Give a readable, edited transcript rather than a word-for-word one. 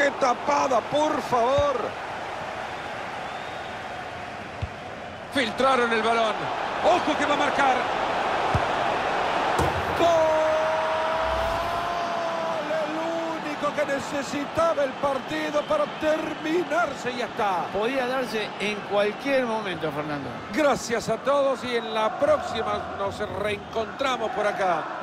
¡Qué tapada, por favor! Filtraron el balón. ¡Ojo que va a marcar! ¡Gol! El único que necesitaba el partido para terminarse y ya está. Podía darse en cualquier momento, Fernando. Gracias a todos y en la próxima nos reencontramos por acá.